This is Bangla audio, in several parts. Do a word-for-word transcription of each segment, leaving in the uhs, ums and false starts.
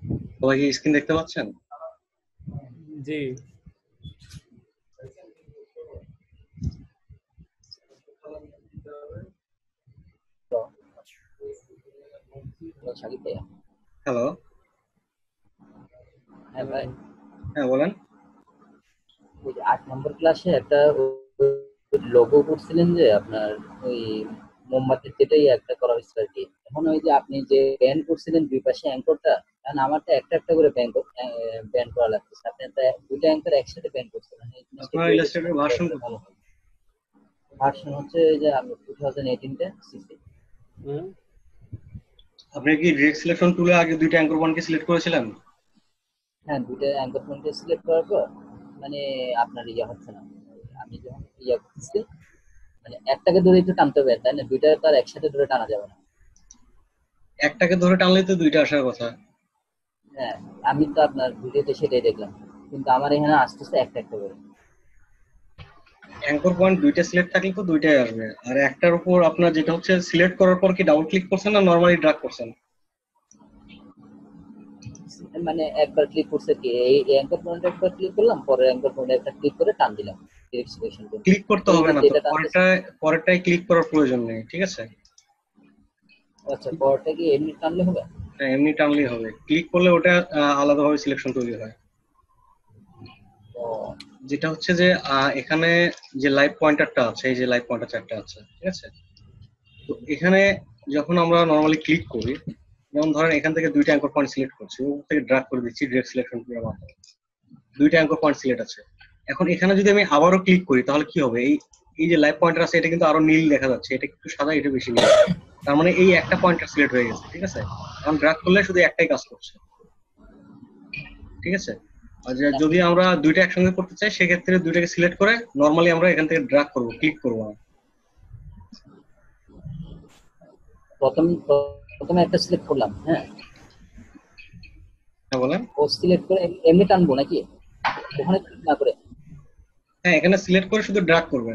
সবাই কি স্ক্রিন দেখতে পাচ্ছেন? জি। হ্যালো। হ্যাঁ ভাই, হ্যাঁ বলেন। ওই যে আট নম্বর ক্লাসে একটা লোগো করছিলেন যে আপনার ওই মোমবাতির যেটাই একটা করা হয়েছিল আর কি। এখন ওই যে আপনি যে ব্যান্ড করছিলেন দুই পাশে অ্যাঙ্করটা, কারণ আমারটা একটা একটা করে ব্যান্ড ব্যান্ড করা লাগতেছে। আপনি একটা দুইটা অ্যাঙ্কর একসাথে ব্যান্ড করছিলেন, এই জিনিসটা আপনার একটু ইলাস্ট্রেটর ভার্সন কত? ভালো হয়। ভার্সন হচ্ছে এই যে আমি টু থাউজেন্ড এইটিনটা সিসি। আপনি কি ডিরেক্ট সিলেকশন টুলে আগে দুইটা অ্যাঙ্কর পয়েন্টকে সিলেক্ট করেছিলেন? হ্যাঁ, দুইটা অ্যাঙ্কর পয়েন্টে সিলেক্ট করার পর মানে আপনার ইয়ে হচ্ছে না, আমি যখন ইয়ে করতেছি মানে একটাকে ধরে একটু টানতে হবে, তাই না? দুইটা তো আর একসাথে ধরে টানা যাবে না। একটাকে ধরে টানলেই তো দুইটা আসার কথা। হ্যাঁ, আমি তো আপনার ভিডিওতে সেটাই দেখলাম, কিন্তু আমার এখানে আসতেছে একটা একটা করে। অ্যাঙ্কর পয়েন্ট দুইটা সিলেক্ট থাকলে তো দুইটাই আসবে। আর একটার উপর আপনার যেটা হচ্ছে সিলেক্ট করার পর কি ডাবল ক্লিক করছেন না নরমালি ড্র্যাগ করছেন? মানে একবার ক্লিক করছে কি, এই অ্যাঙ্কর পয়েন্ট একবার ক্লিক করলাম, পরে অ্যাঙ্কর পয়েন্ট একটা ক্লিক করে টান দিলাম ডিরেক্ট সিলেকশন করে। ক্লিক করতে এই হবে যে না তো, যেটা টানতেছে, পরেরটায় পরেরটায় ক্লিক করার প্রয়োজন নেই, ঠিক আছে? আচ্ছা পরটা কি এমনি টানলে হবে? হ্যাঁ, এমনি টানলেই হবে। ক্লিক করলে ওটা আহ, আলাদাভাবে সিলেকশন তৈরি হয়। ও যেটা হচ্ছে যে আহ, এখানে যে লাইভ পয়েন্টারটা আছে, এই যে লাইভ পয়েন্টার চারটা আছে, ঠিক আছে? তো এখানে যখন আমরা নরমালি ক্লিক করি, যেমন ধরেন এখান থেকে দুইটা অ্যাঙ্কর পয়েন্ট সিলেক্ট করছি, ওখান থেকে ড্র্যাগ করে দিচ্ছি ডিরেক্ট সিলেকশন টুলের মাধ্যমে। দুইটা অ্যাঙ্কর পয়েন্ট সিলেক্ট আছে। এখন এখানে যদি আমি আবারও ক্লিক করি তাহলে কি হবে? এই এই যে লাইভ পয়েন্টার আছে এটা কিন্তু আরো নীল দেখা যাচ্ছে, এটা একটু সাদা, এটা বেশি নীল। তার মানে এই একটা পয়েন্টার সিলেক্ট হয়ে গেছে, ঠিক আছে? এখন ড্র্যাগ করলে শুধু একটাই কাজ করছে, ঠিক আছে? আর যে- যদি আমরা দুইটা একসঙ্গে করতে চাই সেক্ষেত্রে দুইটাকে সিলেক্ট করে নরমালি আমরা এখান থেকে ড্র্যাগ করবো, ক্লিক করবো না। প্রথম প্রথমে একটা সিলেক্ট করলাম, হ্যাঁ, হ্যাঁ বলেন। ও সিলেক্ট করে এম- এমনি টানবো নাকি ওখানে ক্লিক না করে? হ্যাঁ, এখানে সিলেক্ট করে শুধু ড্র্যাগ করবেন,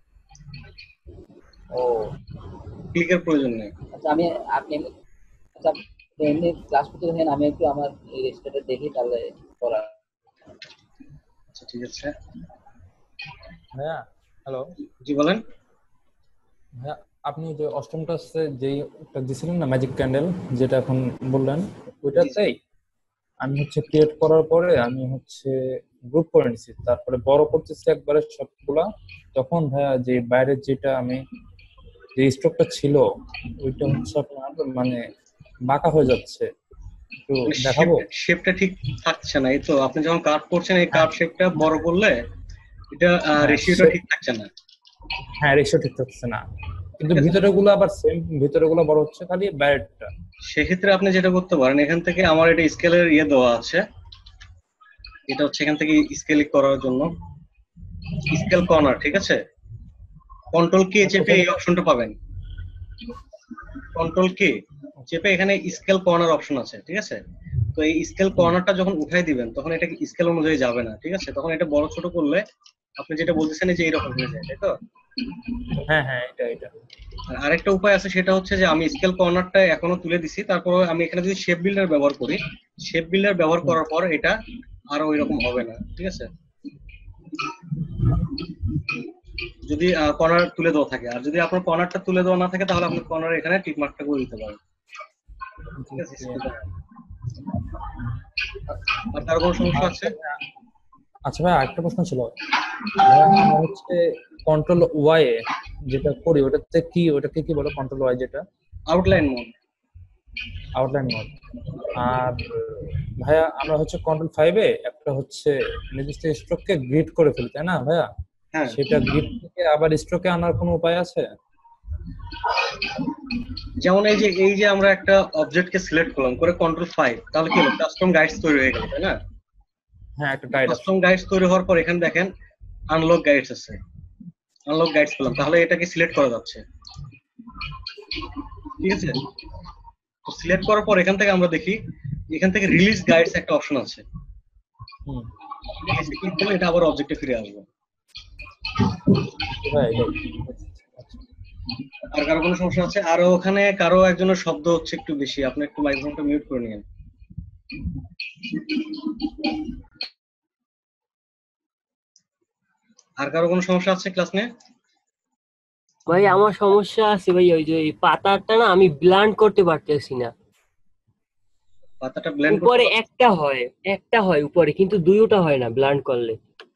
ও ক্লিকের প্রয়োজন নেই। আচ্ছা, আমি আপনি এমনি আচ্ছা আপনি এমনি ক্লাস করতে দেখেন, আমি একটু আমার এই রেজিস্টারটা দেখি তাহলে করা। আচ্ছা ঠিক আছে। হ্যাঁ, হ্যালো জি বলেন। হ্যাঁ, আপনি যে অষ্টম ক্লাসে যেই একটা দিছিলেন না ম্যাজিক ক্যান্ডেল, যেটা এখন বললেন, জি জি। ওইটাতেই আমি হচ্ছে ক্রিয়েট করার পরে আমি হচ্ছে গ্রুপ করে নিছি, তারপরে বড় করতেছি একবারে সবগুলা। তখন ভাইয়া যে বাইরের যেটা আমি যে স্ট্রোকটা ছিল ওইটা হচ্ছে আপনার মানে বাঁকা হয়ে যাচ্ছে, একটু দেখাবো? শেপটা ঠিক থাকছে না, এই তো আপনি যখন কার্ভ করছেন এই হ্যাঁ কার্ভ শেপটা বড় করলে এটা হ্যাঁ রেশিওটা সে- ঠিক থাকছে না, হ্যাঁ রেশিও ঠিক থাকছে না, কিন্তু ঠিক আছে? ভিতরে গুলো আবার সেম, ভিতরে গুলো বড় হচ্ছে, খালি বাইরেরটা। সেক্ষেত্রে আপনি যেটা করতে পারেন, এখান থেকে আমার এটা স্কেলের ইয়ে দেওয়া আছে, এটা হচ্ছে এখান থেকে স্কেল করার জন্য স্কেল কর্নার, ঠিক আছে? কন্ট্রোল কে চেপে কোথায় এই অপশনটা পাবেন। কন্ট্রোল কে চেপে এখানে স্কেল কর্নার অপশন আছে, ঠিক আছে? তো এই স্কেল কর্নারটা যখন উঠাই দিবেন তখন এটা স্কেল অনুযায়ী যাবে না, ঠিক আছে? তখন এটা বড় ছোট করলে আপনি যেটা বলতেছেন যে এইরকম হয়ে যায়, তাই তো? হ্যাঁ হ্যাঁ এটা এটা আর আরেকটা উপায় আছে, সেটা হচ্ছে যে আমি স্কেল কর্নারটা এখনো তুলে দিছি, তারপর আমি এখানে যদি শেপ বিল্ডার ব্যবহার করি, শেপ বিল্ডার ব্যবহার হুম, করার পর এটা আর ওই রকম হবে না, ঠিক আছে? যদি কর্নার তুলে দেওয়া থাকে, আর যদি আপনার কর্নারটা তুলে দেওয়া না থাকে তাহলে আপনি কর্নার এখানে টিক মার্কটা করে দিতে পারেন, ঠিক আছে? জি, স্কেলটা। আর কারো কোনো সমস্যা আছে? আচ্ছা ভাই, আচ্ছা ভাই আরেকটা প্রশ্ন ছিল ভাইয়া, আমরা হচ্ছে কন্ট্রোল ওয়াই যেটা করি ওটাতে কি, ওটাকে কি বলে কন্ট্রোল ওয়াই যেটা? Outline mode. Outline mode. আর ভাইয়া আমরা হচ্ছে কন্ট্রোল ফাইভে একটা হচ্ছে নির্দিষ্ট স্ট্রোককে গ্রিড করে ফেলি, তাই না ভাইয়া? হ্যাঁ, সেটা গ্রিড থেকে আবার স্ট্রোকে আনার কোনো উপায় আছে? যেমন এই যে এই যে আমরা একটা অবজেক্টকে সিলেক্ট করলাম করে কন্ট্রোল ফাইভ, তাহলে কি হলো? কাস্টম গাইডস তৈরি হয়ে গেল, তাই না? হ্যাঁ একটা গাইড কাস্টম আসছে। গাইডস তৈরি হওয়ার পর এখানে দেখেন আনলক গাইডস আছে, আনলক গাইডস পেলাম, তাহলে এটাকে সিলেক্ট করা যাচ্ছে, ঠিক আছে? তো সিলেক্ট করার পর এখান থেকে আমরা দেখি এখান থেকে রিলিজ গাইডস একটা অপশন আছে, হুম, রিলিজে ক্লিক করলে এটা আবার অবজেক্টে ফিরে আসবে। তো ভাই এটাই। আচ্ছা। আর কারো কোনো সমস্যা আছে? আর ওখানে কারো একজনের শব্দ হচ্ছে একটু বেশি, আপনি একটু মাইক্রোফোনটা মিউট করে নিন। আর কারো কোনো সমস্যা আছে ক্লাস নিয়ে? ভাই আমার সমস্যা আছে ভাই, ওই যে এই পাতাটা না আমি ব্লান্ড করতে পারতেছি না। পাতাটা ব্লেন্ড করতে উপরে পারছেন? একটা হয়, একটা হয় উপরে, কিন্তু দুইটা হয় না ব্লান্ড করলে।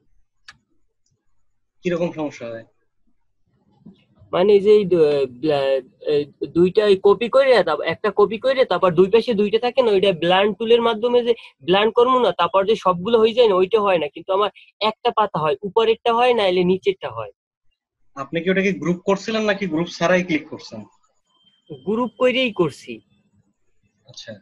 কিরকম সমস্যা হয়? মানে যে এই দু- ব্লা- এই দুইটা কপি করে, তারপর একটা কপি করে, তারপর দুই পাশে দুইটা থাকে না, ওইটা ব্লান্ড টুলের মাধ্যমে যে ব্লান্ড করবো না, তারপর যে সবগুলো হয়ে যায় না, ওইটা হয় না। কিন্তু আমার একটা পাতা হয়, উপরেরটা হয় না, এলে নিচেরটা হয়। আপনি কি ওটাকে গ্রুপ করছিলেন নাকি গ্রুপ ছাড়াই ক্লিক করছেন? গ্রুপ করেই করছি। আচ্ছা,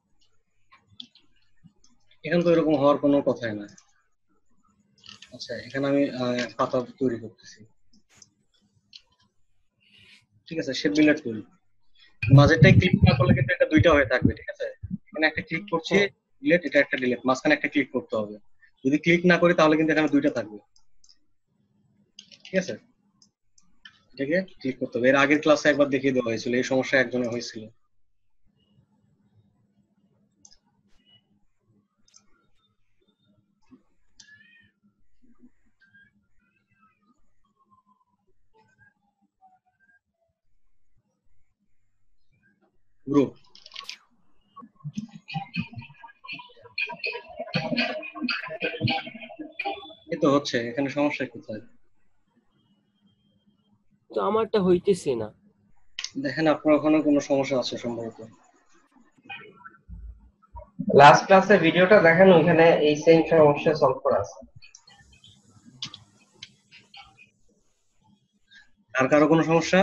এখানে তো এরকম হওয়ার কোনো কথাই না। আচ্ছা, এখানে আমি আহ, পাতা তৈরি করতেছি। ঠিক আছে, শেপ বিল্ডার টুল মাঝেরটাই ক্লিক না করলে কিন্তু এটা দুইটা হয়ে থাকবে। ঠিক আছে, এখানে একটা ক্লিক করছি হ্যাঁ, ডিলিট, এটা একটা ডিলিট, মাঝখানে একটা ক্লিক করতে হবে। যদি ক্লিক না করি তাহলে কিন্তু এখানে দুইটা থাকবে। ঠিক আছে, এটাকে ক্লিক করতে হবে। এর আগের ক্লাসে একবার দেখিয়ে দেওয়া হয়েছিল, এই সমস্যা একজনের হয়েছিল। গ্রুপ এই তো হচ্ছে, এখানে সমস্যা কোথায় তো আমারটা হইতেছে না। দেখেন? আপনার ওখানে কোনো সমস্যা আছে সম্ভবত। লাস্ট ক্লাসে ভিডিওটা দেখেন, ওইখানে এই সেম সমস্যা সলভ করা আছে। আর কারো কোনো সমস্যা?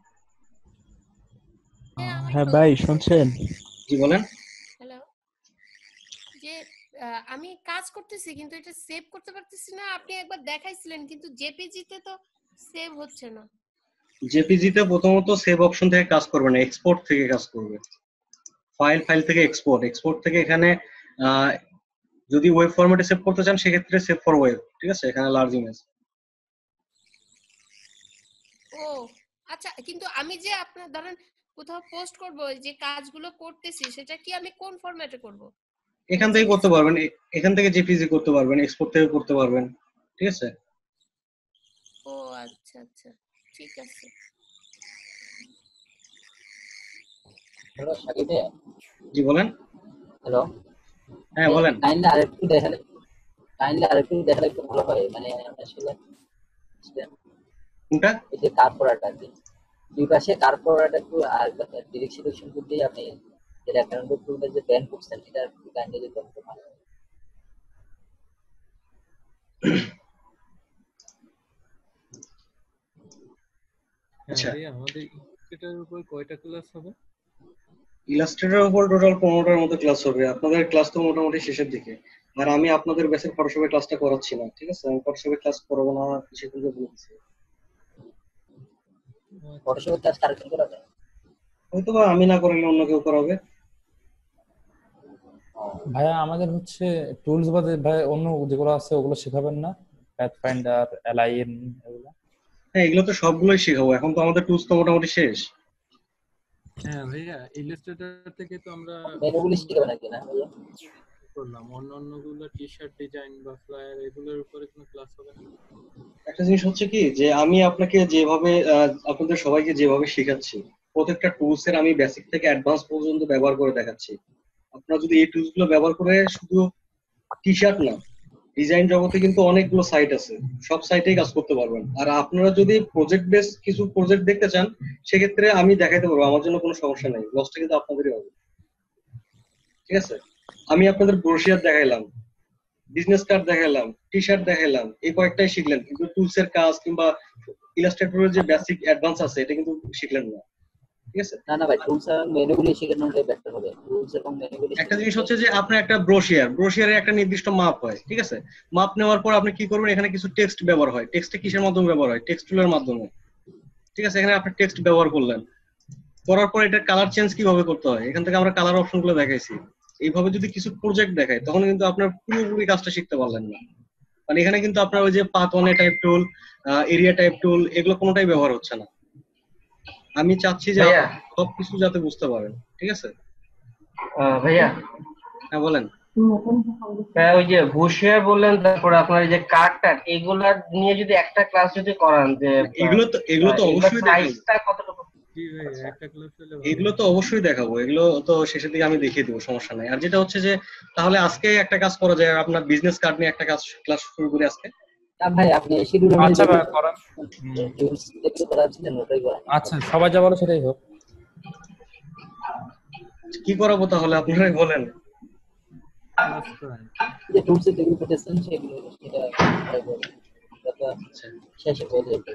হ্যাঁ ভাই শুনছেন? জি বলেন। হ্যালো, যে আহ, আমি কাজ করতেছি কিন্তু এটা সেভ করতে পারতেছি না। আপনি একবার দেখাইছিলেন কিন্তু জেপিজি তে তো সেভ হচ্ছে না। জেপিজি তে প্রথমত সেভ অপশন থেকে কাজ করবে না, এক্সপোর্ট থেকে কাজ করবে। ফাইল ফাইল থেকে এক্সপোর্ট, এক্সপোর্ট থেকে এখানে আহ, যদি ওয়েব ফরম্যাটে সেভ করতে চান সেক্ষেত্রে সেভ ফর ওয়েব। ঠিক আছে, এখানে লার্জ ইমেজ। ও আচ্ছা, কিন্তু আমি যে আপনার ধরেন কোথাও পোস্ট করব, যে কাজগুলো করতেছি, সেটা কি আমি কোন ফরম্যাটে করব? এখান থেকে করতে পারবেন, এ- এখান থেকে জেপিজি করতে পারবেন, এক্সপোর্ট থেকে করতে পারবেন। ঠিক আছে, ও আচ্ছা আচ্ছা, ঠিক আছে। হ্যালো সাকিব ভাইয়া। জি বলেন। হ্যালো, হ্যাঁ বলেন। কাইন্ডলি আরেকটু দেখালে, কাইন্ডলি আরেকটু দেখালে একটু ভালো হয়। মানে আসলে বুঝলেন? কোনটা? এই যে কার পড়াটা আছে, দুই পাশে কার পড়াটা একটু, আর ডিরেক্ট সিলেকশন করতে আপনি যে রেফারেন্স টুলটা যে ব্যান করছেন, এটা একটু কাইন্ডলি যদি বলতে পারেন। আচ্ছা, ভাইয়া আমাদের ইলাস্ট্রেটরের উপর কয়টা ক্লাস হবে? ইলাস্ট্রেটরের উপর টোটাল পনেরোটার মতো ক্লাস হবে। আপনাদের ক্লাস তো মোটামুটি শেষের দিকে। আর আমি আপনাদের ব্যাচের ফটোশপে ক্লাসটা করাচ্ছি না। ঠিক আছে, আমি ফটোশপে ক্লাস করাবো না, কিছু কিছু বলছি। ফটোশপের কাজ কারেকশন করা যায়। হয়তো বা আমি না করলে অন্য কেউ করাবে। ভাইয়া আমাদের হচ্ছে টুলস বাদে ভাই অন্য যেগুলো আছে ওগুলো শেখাবেন না? প্যাথ ফাইন্ডার, অ্যালাইন, এগুলো। হ্যাঁ, এগুলো তো সবগুলোই শেখাবো। এখন তো আমাদের টুলস তো মোটামুটি শেষ। হ্যাঁ ভাইয়া, ইলাস্ট্রেটর থেকে তো আমরা মেনুগুলি শিখবে নাকি না ভাইয়া? করলাম, অন্যান্য গুলো টি শার্ট ডিজাইন বা ফ্লায়ার এগুলোর উপরে কোনো ক্লাস হবে না? একটা জিনিস হচ্ছে কি, যে আমি আপনাকে যেভাবে আহ, আপনাদের সবাইকে যেভাবে শেখাচ্ছি, প্রত্যেকটা টুলস এর আমি বেসিক থেকে অ্যাডভান্স পর্যন্ত ব্যবহার করে দেখাচ্ছি। আপনারা যদি এই টুলস গুলো ব্যবহার করে শুধু টি শার্ট না, ডিজাইন জগতে কিন্তু অনেকগুলো সাইট আছে, সব সাইটেই কাজ করতে পারবেন। আর আপনারা যদি প্রজেক্ট বেস কিছু প্রজেক্ট দেখতে চান, সেক্ষেত্রে আমি দেখাইতে পারবো, আমার জন্য কোনো সমস্যা নেই, লসটা কিন্তু আপনাদেরই হবে। ঠিক আছে, আমি আপনাদের ব্রোশিয়ার দেখাইলাম, বিজনেস কার্ড দেখাইলাম, টি শার্ট দেখাইলাম, এই কয়েকটাই শিখলেন, কিন্তু টুলস এর কাজ কিংবা ইলাস্ট্রেটরের যে বেসিক অ্যাডভান্স আছে এটা কিন্তু শিখলেন না। ঠিক আছে, না না ভাই, টুলস আর মেনুগুলি শেখানোটা বেটার হবে। টুলস এবং মেনুগুলি একটা জিনিস হচ্ছে যে আপনার একটা ব্রোশিয়ার, ব্রোশিয়ারের একটা নির্দিষ্ট মাপ হয়। ঠিক আছে, মাপ নেওয়ার পর আপনি কি করবেন, এখানে কিছু টেক্সট ব্যবহার হয়। টেক্সটে কিসের মাধ্যমে ব্যবহার হয়? টেক্সট টুলের মাধ্যমে। ঠিক আছে, এখানে আপনি টেক্সট ব্যবহার করলেন, করার পর এটা কালার চেঞ্জ কিভাবে করতে হয়, এখান থেকে আমরা কালার অপশন গুলো দেখাইছি। এইভাবে যদি কিছু প্রজেক্ট দেখায় তখন কিন্তু আপনার পুরোপুরি কাজটা শিখতে পারলেন না। মানে এখানে কিন্তু আপনার ওই যে path one type tool, area type tool, এগুলো কোনোটাই ব্যবহার হচ্ছে না। আমি চাচ্ছি যে ভাইয়া আপনি সবকিছু যাতে বুঝতে পারেন। ঠিক আছে, আহ, ভাইয়া হ্যাঁ বলেন। হ্যাঁ ওই যে বুশিয়ার বললেন, তারপরে আপনার এই যে কাট টাট এগুলা নিয়ে যদি একটা ক্লাস যদি করান যে এগুলো তো এগুলো তো অবশ্যই দেখাবো, প্রাইসটা কতটুকু? জি ভাই একটা ক্লাস হলে ভালো এগুলো হয়। তো অবশ্যই দেখাবো, এগুলো তো শেষের দিকে আমি দেখিয়ে দেবো, সমস্যা নাই। আর যেটা হচ্ছে যে তাহলে আজকে একটা কাজ করা যায়, আপনার বিজনেস কার্ড নিয়ে একটা কাজ ক্লাস শুরু করি আজকে। না ভাই আপনি শিডিউল আচ্ছা ভাই করেন। যেগুলো করাচ্ছিলেন ওটাই করেন। আচ্ছা সবাই যা বলো সেটাই হোক। কি করাবো তাহলে আপনারাই বলেন। ক্লাস করান। যে টুলসে যেগুলো পেতেছেন সেগুলো সেটা try করুন। যাতে আচ্ছা শেষে বলে দেবে।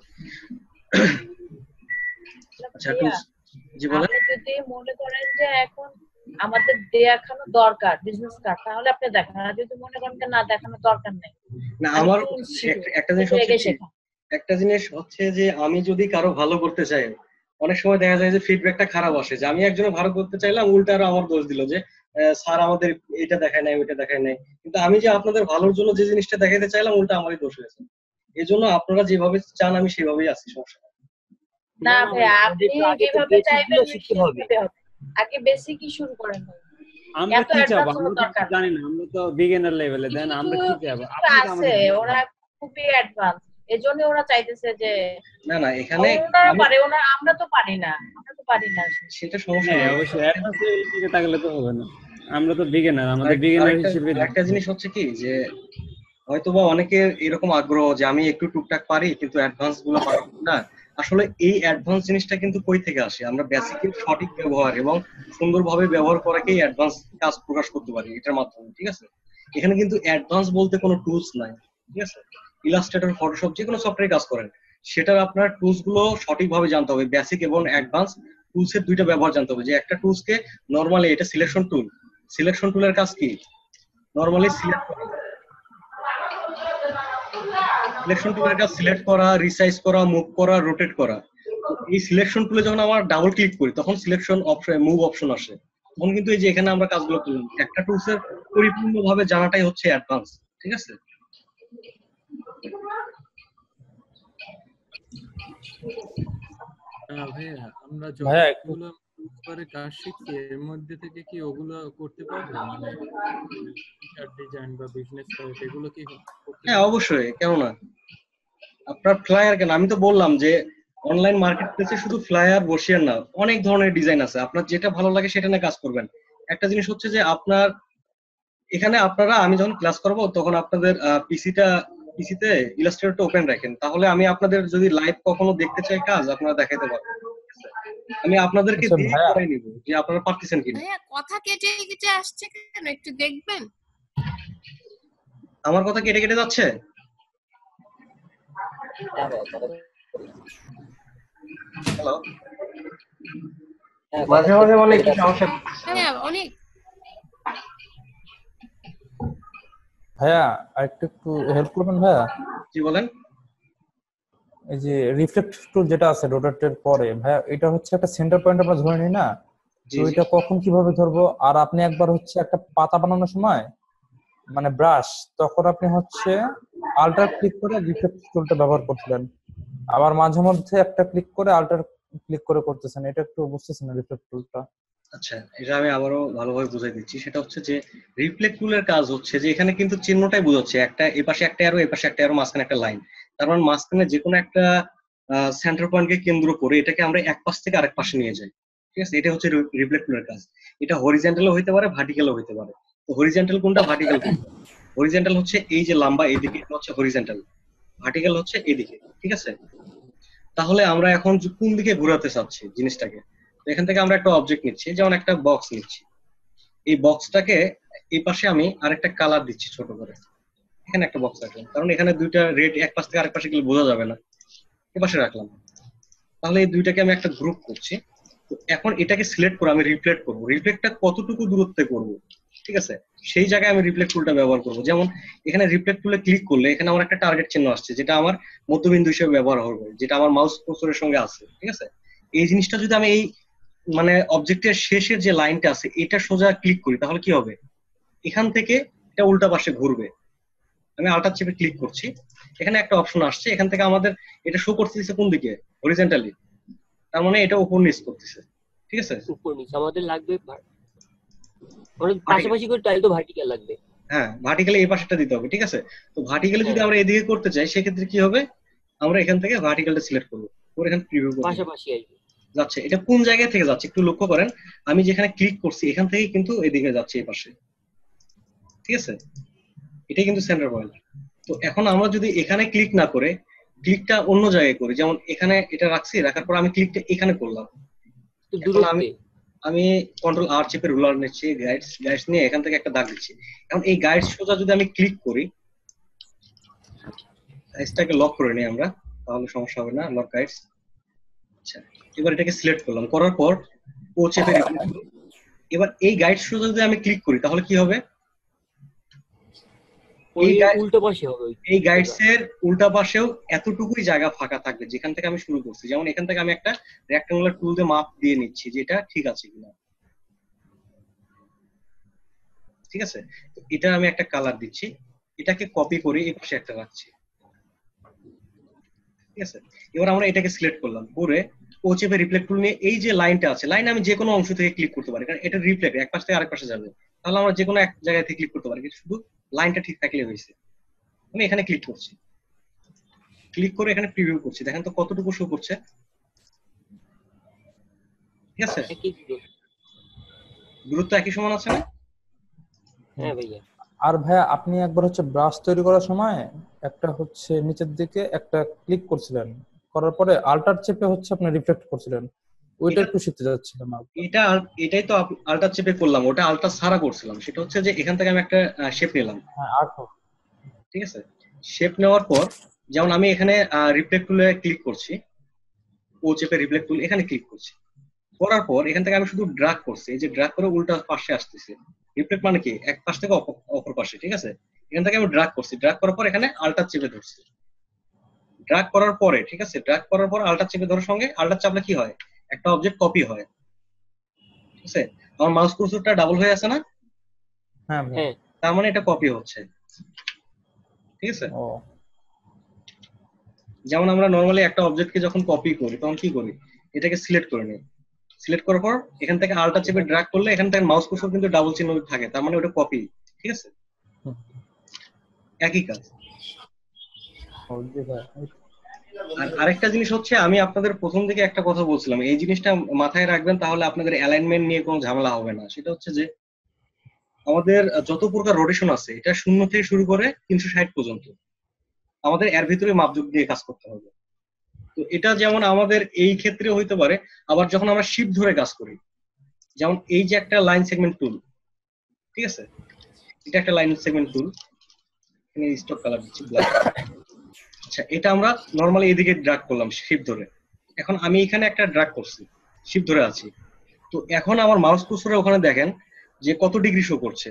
আচ্ছা tools- জি বলেন। আপনি যদি মনে করেন যে এখন আমাদের দেখানো দরকার বিজনেস কার্ড, তাহলে আপনি দেখান। আর যদি মনে করেন যে না দেখানো দরকার নেই, না আমি আমার tools শিখবো, একটা- একটা জিনিস কিন্তু হচ্ছে এগে কি, শেখা। একটা জিনিস হচ্ছে যে আমি যদি কারো ভালো করতে চাই, অনেক সময় দেখা যায় যে ফিডব্যাকটা খারাপ আসে, যে আমি একজনের ভালো করতে চাইলাম, উল্টা আরো আমার দোষ দিল যে স্যার আমাদের এটা দেখায় নাই ওইটা দেখায় নাই, কিন্তু আমি যে আপনাদের ভালোর জন্য যে জিনিসটা দেখাতে চাইলাম উল্টা আমারই দোষ হয়েছে। এই জন্য আপনারা যেভাবে চান আমি সেভাবেই আছি, সমস্যা নেই। না না, ভাই আমাদের আপনি তো আগে তো যেভাবে basic চাইবেন গুলো শিখতে হবে। সেভাবে হবে। আগে বেসিকই শুরু করেন ভাই। আমরা এত কি চাবো? অ্যাডভান্স আমরা হওয়ার তো দরকার কিছু জানি না, আমরা তো বিগিনার লেভেলে, দেন আমরা কি চাবো? কিছু আপনি তো আছে আমাদের বলতে ওরা হবে। খুবই অ্যাডভান্স, এজন্য ওরা চাইতেছে যে না না এখানে ওনারা আমি- পারে, ওনারা আমরা তো পারি না, আমরা তো পারি না। সেটা সমস্যা হ্যাঁ নেই। অবশ্যই অ্যাডভান্স লেভেলের দিকে তাকালে তো হবে না, আমরা তো বিগিনার, আমাদের আরেক- বিগিনার আরেকটা হিসেবে আরেকটা জিনিস হচ্ছে কি যে হয়তোবা অনেকের এরকম আগ্রহ যে আমি একটু টুকটাক পারি কিন্তু অ্যাডভান্স গুলো পারি না। আসলে এই অ্যাডভান্স জিনিসটা কিন্তু কই থেকে আসে? আমরা বেসিকের সঠিক ব্যবহার এবং সুন্দরভাবে ব্যবহার করাকেই অ্যাডভান্স কাজ প্রকাশ করতে পারি এটার মাধ্যমে, ঠিক আছে? এখানে কিন্তু অ্যাডভান্স বলতে কোনো টুলস নাই, ঠিক আছে? ইলাস্ট্রেটর, ফটোশপ যে কোনো সফটওয়্যারে কাজ করেন, সেটার আপনার টুলস গুলো সঠিকভাবে জানতে হবে। বেসিক এবং অ্যাডভান্স টুলস এর দুইটা ব্যবহার জানতে হবে। যে একটা টুলস কে নরমালি এটা সিলেকশন টুল, সিলেকশন টুলের কাজ কি? নরমালি সিলেক্ট করা, সিলেকশন টুলের কাজ সিলেক্ট করা, রিসাইজ করা, মুভ করা, রোটেট করা। তো এই সিলেকশন টুলে যখন আমরা ডাবল ক্লিক করি তখন সিলেকশন অপশন, মুভ অপশন আসে। তখন কিন্তু এই যে এখানে আমরা কাজগুলো করলাম, একটা টুলস এর পরিপূর্ণভাবে জানাটাই হচ্ছে অ্যাডভান্স, ঠিক আছে? আহ, ভাইয়া আমরা ভাইয়া, একটু- যতগুলো উপরে কাজ শিখছি এর মধ্যে থেকে কি ওগুলো করতে পারবো, মানে ডিজাইন বা বিজনেস কার্ড এগুলো কি করতে হ্যাঁ পারবো? অবশ্যই, কেন না। আপনার ফ্লায়ার কেন, আমি তো বললাম যে অনলাইন মার্কেট প্লেসে শুধু ফ্লায়ার বসিয়ে না, অনেক ধরনের ডিজাইন আছে, আপনার যেটা ভালো লাগে সেটা নিয়ে কাজ করবেন। একটা জিনিস হচ্ছে যে আপনার এখানে আপনারা, আমি যখন ক্লাস করব তখন আপনাদের পিসিটা পিসিতে ইলাস্ট্রেটরটা ওপেন রাখেন, তাহলে আমি আপনাদের যদি লাইভ কখনো দেখতে চাই কাজ আপনারা দেখাইতে পারবেন। আমি আপনাদেরকে আচ্ছা দিয়ে ভাইয়া, করাই নিব যে আপনারা পারতেছেন কিনা। ভাইয়া কথা কেটে কেটে আসছে কেন, একটু দেখবেন? আমার কথা কেটে কেটে যাচ্ছে? হ্যাঁ ভাই তাহলে হ্যালো, হ্যাঁ, মাঝে মাঝে মানে একটু সমস্যা। হ্যাঁ অনেক। ভাইয়া আরেকটু একটু হেল্প করবেন ভাইয়া। জি বলেন। এই যে রিফ্লেক্ট টুল যেটা আছে রোটেটের পরে ভাইয়া, এটা হচ্ছে একটা সেন্টার পয়েন্ট আমরা ধরে নিই না, জি তো জি এটা কখন কিভাবে ধরবো? আর আপনি একবার হচ্ছে একটা পাতা বানানোর সময় মানে ব্রাশ, তখন আপনি হচ্ছে আল্টার ক্লিক করে রিফ্লেক্ট টুলটা ব্যবহার করছিলেন, আবার মাঝে মধ্যে একটা ক্লিক করে আল্টার ক্লিক করে করতেছেন, এটা একটু বুঝতেছেন না রিফ্লেক্ট টুলটা? আচ্ছা, এটা আমি আবারও ভালোভাবে বুঝাই দিচ্ছি। সেটা হচ্ছে যে রিফ্লেক্ট টুলের কাজ হচ্ছে যে এখানে কিন্তু চিহ্নটাই বোঝাচ্ছে, একটা এই পাশে একটা অ্যারো, এই পাশে একটা অ্যারো, মাঝখানে একটা লাইন। তার মানে মাঝখানে যে কোনো একটা সেন্টার পয়েন্টকে কেন্দ্র করে এটাকে আমরা এক পাশ থেকে আরেক পাশে নিয়ে যাই, ঠিক আছে? এটা হচ্ছে রিফ্লেক্ট টুলের কাজ। এটা হরিজন্টালও হইতে পারে, ভার্টিক্যালও হইতে পারে। তো হরিজন্টাল কোনটা, ভার্টিক্যাল কোনটা? হরিজন্টাল হচ্ছে এই যে লম্বা এদিকে, এটা হচ্ছে হরিজন্টাল। ভার্টিক্যাল হচ্ছে এদিকে, ঠিক আছে? তাহলে আমরা এখন যে কোন দিকে ঘোরাতে চাচ্ছি জিনিসটাকে, তো এখান থেকে আমরা একটা অবজেক্ট নিচ্ছি, যেমন একটা বক্স নিচ্ছি। এই বক্সটাকে এই পাশে আমি আরেকটা কালার দিচ্ছি ছোট করে, এখানে একটা বক্স রাখলাম, কারণ এখানে দুইটা রেড এক পাশ থেকে আরেক পাশে গেলে বোঝা যাবে না, এ পাশে রাখলাম। তাহলে এই দুইটাকে আমি একটা গ্রুপ করছি। তো এখন এটাকে সিলেক্ট করে আমি রিফ্লেক্ট করব, রিফ্লেক্টটা কতটুকু দূরত্বে করব, ঠিক আছে? সেই জায়গায় আমি রিফ্লেক্ট টুলটা ব্যবহার করব। যেমন এখানে রিফ্লেক্ট টুলে ক্লিক করলে এখানে আমার একটা টার্গেট চিহ্ন আসছে, যেটা আমার মধ্যবিন্দু হিসেবে ব্যবহার হবে, যেটা আমার মাউস কার্সরের সঙ্গে আছে, ঠিক আছে? এই জিনিসটা যদি আমি এই মানে অবজেক্টের শেষের যে লাইনটা আছে এটা সোজা ক্লিক করি, তাহলে কি হবে? এখান থেকে এটা উল্টা পাশে ঘুরবে। আমি আল্টার চেপে ক্লিক করছি, এখানে একটা অপশন আসছে, এখান থেকে আমাদের এটা শো করতেছে কোন দিকে, হরিজন্টালি। তার মানে এটা উপর নিচ করতেছে, ঠিক আছে? উপর নিচে আমাদের লাগবে ভার- ওটা পাশাপাশি করে তাহলে তো ভার্টিক্যাল লাগবে। হ্যাঁ, ভার্টিক্যালি এই পাশেটা দিতে হবে, ঠিক আছে। তো ভার্টিক্যালি যদি হ্যাঁ আমরা এদিকে করতে চাই সেক্ষেত্রে কি হবে, আমরা এখান থেকে ভার্টিক্যালটা সিলেক্ট করবো, করে এখানে প্রিভিউ করব। পাশাপাশি আসবে। যাচ্ছে, এটা কোন জায়গা থেকে যাচ্ছে একটু লক্ষ্য করেন, আমি যেখানে ক্লিক করছি এখান থেকে কিন্তু এদিকে যাচ্ছে এই পাশে, ঠিক আছে। এটাই কিন্তু সেন্টার পয়েন্ট। তো এখন আমরা যদি এখানে ক্লিক না করে ক্লিকটা অন্য জায়গায় করি, যেমন এখানে এটা রাখছি, রাখার পর আমি ক্লিকটা এখানে করলাম, তো এখন আমি দূরত্বে আমি কন্ট্রোল আর চেপে রুলার নিচ্ছি, গাইডস গাইডস নিয়ে এখান থেকে একটা দাগ দিচ্ছি। এখন এই গাইডস সোজা যদি আমি ক্লিক করি, গাইডসটাকে লক করে নিই আমরা, তাহলে সমস্যা হবে না। Lock guides. আচ্ছা, এবার এটাকে সিলেক্ট করলাম, করার পর ও চেপে রিপ্লেস করব। এবার এই গাইড সোজা যদি আমি ক্লিক করি তাহলে কি হবে, ওই এই গাইড উল্টো পাশে হবে ওই এই গাইডস এর উল্টা পাশেও এতটুকুই জায়গা ফাঁকা থাকবে যেখান থেকে আমি শুরু করছি। যেমন এখান থেকে আমি একটা রেক্টাঙ্গুলার টুল দিয়ে মাপ দিয়ে নিচ্ছি যে এটা ঠিক আছে কিনা, ঠিক আছে। তো এটা আমি একটা কালার দিচ্ছি, এটাকে কপি করে এই পাশে একটা রাখছি, ঠিক আছে। এবার আমরা এটাকে সিলেক্ট করলাম, করে ও চেপে রিফ্লেক্ট টুল নিয়ে এই যে লাইনটা আছে, লাইন আমি যে কোনো অংশ থেকে ক্লিক করতে পারি, কারণ এটা রিফ্লেক্ট এক পাশ থেকে আরেক পাশে যাবে, তাহলে আমরা যে কোনো এক জায়গা থেকে ক্লিক করতে পারি, কিন্তু শুধু লাইনটা ঠিক থাকলে হয়েছে। আমি এখানে ক্লিক করছি, ক্লিক করে এখানে প্রিভিউ করছি, দেখেন তো কতটুকু শো করছে, ঠিক আছে। একই দূরত্ব। দূরত্ব একই সমান আছে না? হ্যাঁ ভাইয়া। আর ভাইয়া আপনি একবার হচ্ছে ব্রাশ তৈরি করার সময় একটা হচ্ছে নিচের দিকে একটা ক্লিক করছিলেন, করার পরে আল্টার চেপে হচ্ছে আপনি রিফ্লেক্ট করছিলেন, ওইটা এটা একটু শিখতে যাচ্ছিলাম। এটা এটাই তো আল্টার চেপে করলাম, ওটা আল্টার ছাড়া করছিলাম। সেটা হচ্ছে যে এখান থেকে আমি একটা শেপ নিলাম, হ্যাঁ আর্ট, ঠিক আছে। শেপ নেওয়ার পর যেমন আমি এখানে রিফ্লেক্ট টুলে ক্লিক করছি, ও চেপে রিফ্লেক্ট টুল এখানে ক্লিক করছি, করার পর এখান থেকে আমি শুধু ড্রাগ করছি, এই যে ড্রাগ করে উল্টা পাশে আসতেছে। রিফ্লেক্ট মানে কি, এক পাশ থেকে অপর পাশে, ঠিক আছে। এখান থেকে আমি ড্রাগ করছি, ড্রাগ করার পর এখানে আল্টার চেপে ধরছি, ড্রাগ করার পরে, ঠিক আছে, ড্রাগ করার পর আল্টার চেপে ধরার সঙ্গে আল্টার চাপলে কি হয়, একটা অবজেক্ট কপি হয়, ঠিক আছে। আমার মাউস কার্সরটা ডাবল হয়ে আছে না? হ্যাঁ হ্যাঁ তার মানে এটা কপি হচ্ছে, ঠিক আছে। ও যেমন আমরা নরমালি একটা অবজেক্টকে যখন কপি করি তখন কি করি, এটাকে সিলেক্ট করে নিই, সিলেক্ট করার পর এখান থেকে আল্টার চেপে ড্র্যাগ করলে এখান থেকে মাউস কার্সর কিন্তু ডাবল চিহ্ন থাকে, তার মানে ওটা কপি, ঠিক আছে। একই কাজ। আর আরেকটা জিনিস হচ্ছে, আমি আপনাদের প্রথম দিকে একটা কথা বলছিলাম, এই জিনিসটা মাথায় রাখবেন, তাহলে আপনাদের অ্যালাইনমেন্ট নিয়ে কোনো ঝামেলা হবে না। সেটা হচ্ছে যে আমাদের যত প্রকার রোটেশন আছে এটা শূন্য থেকে শুরু করে তিনশো ষাট পর্যন্ত আমাদের এর ভিতরে মাপযোগ দিয়ে কাজ করতে হবে। তো এটা যেমন আমাদের এই ক্ষেত্রে হইতে পারে, আবার যখন আমরা শিফট ধরে কাজ করি, যেমন এই যে একটা লাইন সেগমেন্ট টুল, ঠিক আছে, এটা একটা লাইন সেগমেন্ট টুল, এখানে স্টক কালার দিচ্ছি ব্ল্যাক। আচ্ছা, এটা আমরা নরমালি এদিকে ড্র্যাগ করলাম শিফট ধরে, এখন আমি এখানে একটা ড্র্যাগ করছি, শিফট ধরে আছি। তো এখন আমার মাউস কার্সরে ওখানে দেখেন যে কত ডিগ্রি শো করছে,